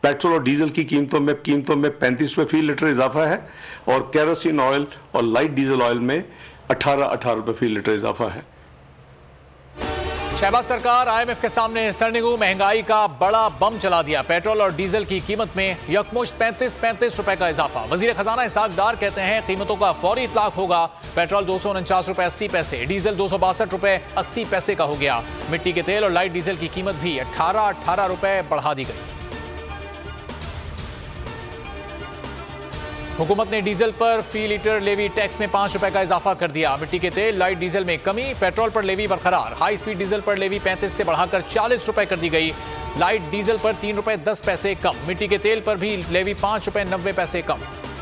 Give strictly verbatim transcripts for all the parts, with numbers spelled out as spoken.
Petrol और diesel की कीमतों में कीमतों में पैंतीस रुपये फी लीटर इजाफा है और केरोसिन ऑयल और लाइट डीजल ऑयल में अठारह अठारह रुपये फी लीटर इजाफा है। शहबाज सरकार आईएमएफ के सामने सरनिगू महंगाई का बड़ा बम चला दिया। पेट्रोल और डीजल की कीमत में यकमुश्त पैंतीस पैंतीस रुपए का इजाफा। वजीर खजाना इसहाक डार कहते हैं कीमतों का फौरी इतलाक होगा। पेट्रोल दो सौ उनचास रुपए अस्सी पैसे, डीजल दो सौ बासठ रुपए अस्सी पैसे का हो गया। मिट्टी के तेल और लाइट डीजल की कीमत भी अठारह अठारह रुपए बढ़ा दी गई। हुकूमत ने डीजल पर फी लीटर लेवी टैक्स में पांच रुपए का इजाफा कर दिया। मिट्टी के तेल, लाइट डीजल में कमी, पेट्रोल पर लेवी बरकरार। हाई स्पीड डीजल पर लेवी पैंतीस से बढ़ाकर चालीस रुपए कर दी गई। लाइट डीजल पर तीन रुपए दस पैसे कम। मिट्टी के तेल पर भी लेवी पांच रुपए नब्बे पैसे कम।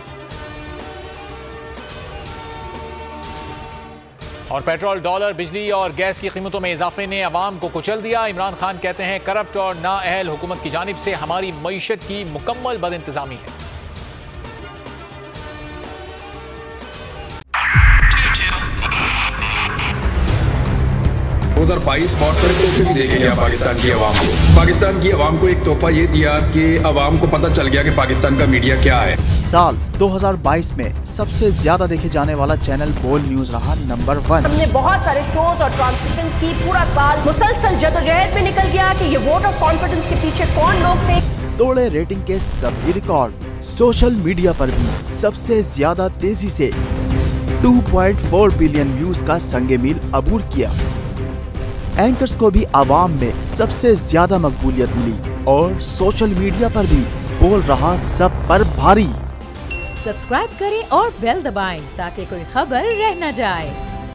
और पेट्रोल, डॉलर, बिजली और गैस की कीमतों में इजाफे ने अवाम को कुचल दिया। इमरान खान कहते हैं करप्ट और नाअहल हुकूमत की जानिब से हमारी मईशत की मुकम्मल बदइंतजामी है। दो हज़ार बाईस बहुत सारे तोहफे भी देखे गया पाकिस्तान की आवाम को। पाकिस्तान की आवाम को एक तोहफा ये दिया कि आवाम को पता चल गया कि पाकिस्तान का मीडिया क्या है। साल दो हज़ार बाईस में सबसे ज्यादा देखे जाने वाला चैनल बोल्ड न्यूज रहा नंबर वन। हमने बहुत सारे शोज और ट्रांसमिशंस की। पूरा साल मुसलसल जदोजहद में निकल गया कि ये वोट ऑफ कॉन्फिडेंस के पीछे कौन लोग थे। तोड़े रेटिंग के सभी रिकॉर्ड। सोशल मीडिया पर भी सबसे ज्यादा तेजी से दो पॉइंट चार बिलियन व्यूज का संगे मील अबूर किया। एंकर्स को भी आवाम में सबसे ज्यादा मकबूलियत मिली और सोशल मीडिया पर भी बोल रहा सब पर भारी। सब्सक्राइब करें और बेल दबाएं ताकि कोई खबर रह न जाए।